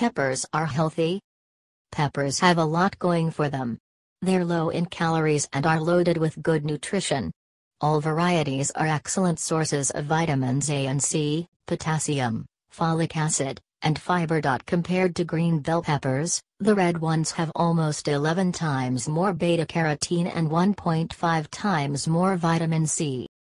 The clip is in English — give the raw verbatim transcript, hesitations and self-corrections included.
Peppers are healthy. Peppers have a lot going for them. They're low in calories and are loaded with good nutrition. All varieties are excellent sources of vitamins A and C, potassium, folic acid, and fiber. Compared to green bell peppers, the red ones have almost eleven times more beta-carotene and one point five times more vitamin C.